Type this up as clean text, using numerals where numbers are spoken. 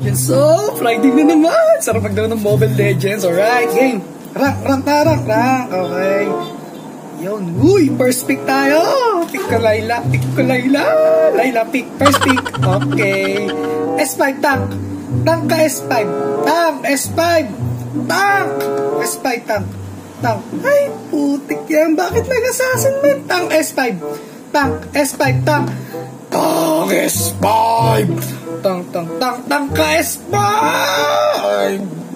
Legends. So, Friday na naman. Sarap magdaw ng Mobile Legends. Alright, game. Rank. Okay. Yun. Uy, first pick tayo. Pick ko Layla. Layla pick. First pick. Okay. S5 tank. Tank ka S5. Tank S5. Tank. S5 tank. Tank. Ay, putik yan. Bakit nag-assassin man? Tank S5. Tank S5 tank. Tank S5. Tank ka S5.